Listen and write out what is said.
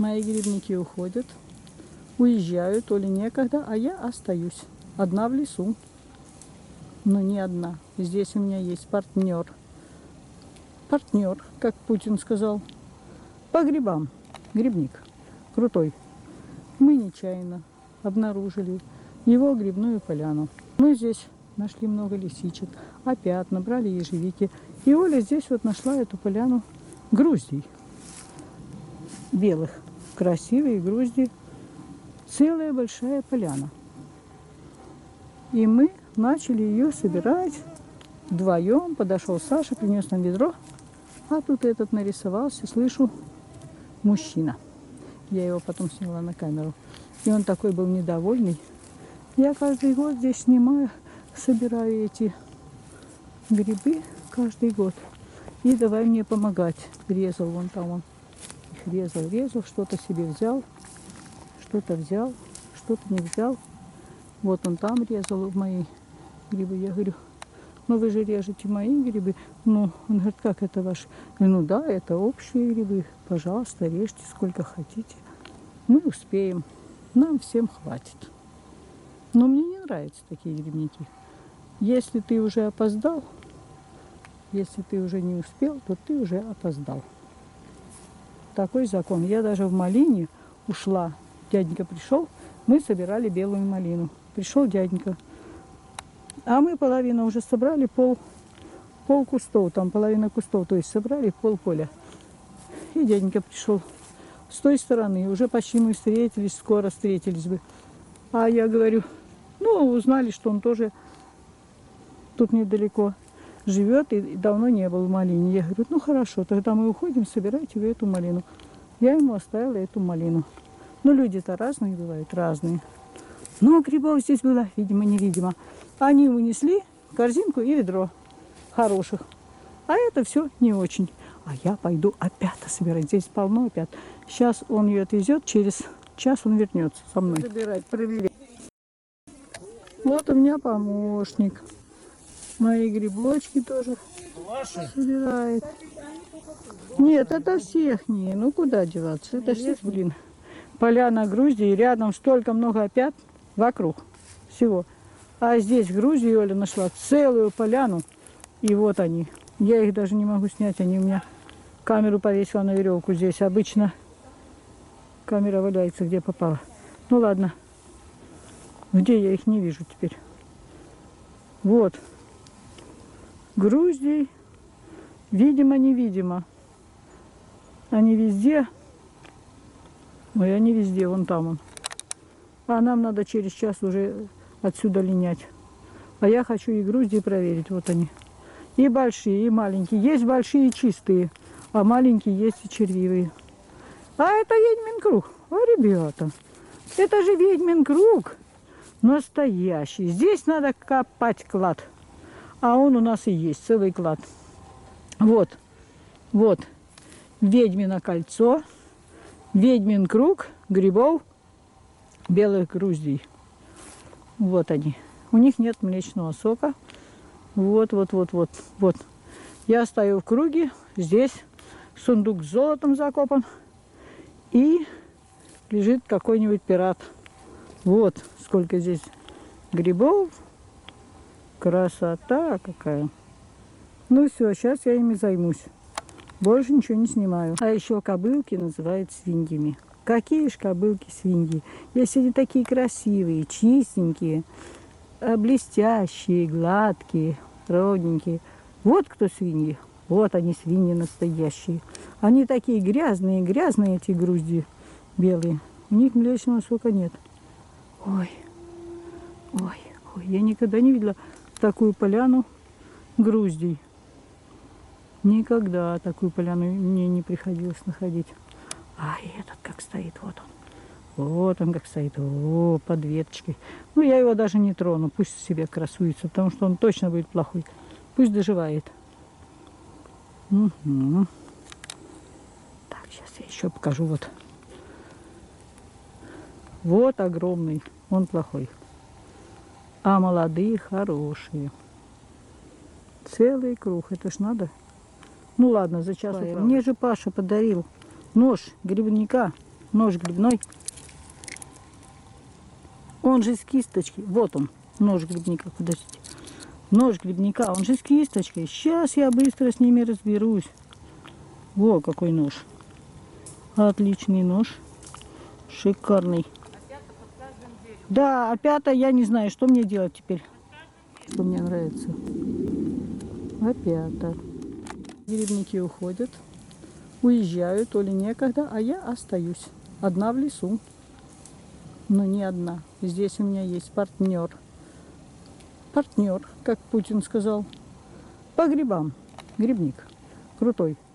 Мои грибники уходят, уезжают, то ли некогда, а я остаюсь. Одна в лесу. Но не одна. Здесь у меня есть партнер. Партнер, как Путин сказал. По грибам. Грибник. Крутой. Мы нечаянно обнаружили его грибную поляну. Мы здесь нашли много лисичек. Опять набрали ежевики. И Оля здесь вот нашла эту поляну груздей. Белых. Красивые грузди. Целая большая поляна. И мы начали ее собирать вдвоем. Подошел Саша, принес нам ведро. А тут этот нарисовался, слышу, мужчина. Я его потом сняла на камеру. И он такой был недовольный. Я каждый год здесь снимаю, собираю эти грибы каждый год. И давай мне помогать. Резал вон там он. Их резал, что-то себе взял. Что-то взял, что-то не взял. Вот он там резал мои грибы. Я говорю, ну вы же режете мои грибы. Ну, он говорит, как это ваши? Я говорю, ну да, это общие грибы. Пожалуйста, режьте сколько хотите. Мы успеем. Нам всем хватит. Но мне не нравятся такие грибники. Если ты уже опоздал, если ты уже не успел, то ты уже опоздал. Такой закон. Я даже в малине ушла. Дяденька пришел, мы собирали белую малину. Пришел дяденька. А мы половину уже собрали, пол кустов, там половина кустов, то есть собрали пол поля. И дяденька пришел с той стороны, уже почти мы встретились, скоро встретились бы. А я говорю, ну, узнали, что он тоже тут недалеко живет и давно не был в малине. Я говорю, ну хорошо, тогда мы уходим, собирайте вы эту малину. Я ему оставила эту малину. Ну, люди-то разные бывают, разные. Но грибов здесь было, видимо-невидимо. Они унесли корзинку и ведро хороших. А это все не очень. А я пойду опять собирать. Здесь полно опять. Сейчас он ее отвезет, через час он вернется со мной. Забирать, проверять. Вот у меня помощник. Мои грибочки тоже собирает. Нет, это всех не. Ну, куда деваться? Это всех, блин. Поляна Грузии, рядом столько много опят вокруг всего. А здесь Грузия Оля нашла целую поляну. И вот они. Я их даже не могу снять, они у меня камеру повесила на веревку здесь. Обычно камера валяется, где попала. Ну ладно. Где я их не вижу теперь? Вот. Груздей. Видимо-невидимо. Они везде. Ой, они везде, вон там он. А нам надо через час уже отсюда линять. А я хочу и грузди проверить. Вот они. И большие, и маленькие. Есть большие и чистые, а маленькие есть и червивые. А это ведьмин круг. О, ребята, это же ведьмин круг. Настоящий. Здесь надо копать клад. А он у нас и есть, целый клад. Вот. Вот. Ведьмино кольцо. Ведьмин круг грибов белых груздей. Вот они. У них нет млечного сока. Вот. Вот. Я стою в круге. Здесь сундук с золотом закопан. И лежит какой-нибудь пират. Вот сколько здесь грибов. Красота какая. Ну все, сейчас я ими займусь. Больше ничего не снимаю. А еще кобылки называют свиньями. Какие ж кобылки свиньи? Если они такие красивые, чистенькие, блестящие, гладкие, ровненькие. Вот кто свиньи. Вот они, свиньи настоящие. Они такие грязные эти грузди белые. У них млечного сока нет. Ой, я никогда не видела такую поляну груздей. Никогда такую поляну мне не приходилось находить. А этот как стоит, вот он. Вот он как стоит, о, под веточкой. Ну, я его даже не трону, пусть себе красуется, потому что он точно будет плохой. Пусть доживает. Угу. Так, сейчас я еще покажу, вот. Вот огромный, он плохой. А молодые хорошие. Целый круг, это ж надо. Ну ладно, за час. Мне же Паша подарил нож грибника. Нож грибной. Он же с кисточки. Вот он, нож грибника. Подождите. Нож грибника, он же с кисточкой. Сейчас я быстро с ними разберусь. Во, какой нож. Отличный нож. Шикарный. Да, опята я не знаю, что мне делать теперь. Что мне нравится. Опята. Грибники уходят. Уезжают, то ли некогда, а я остаюсь. Одна в лесу. Но не одна. Здесь у меня есть партнер. Партнер, как Путин сказал. По грибам. Грибник. Крутой.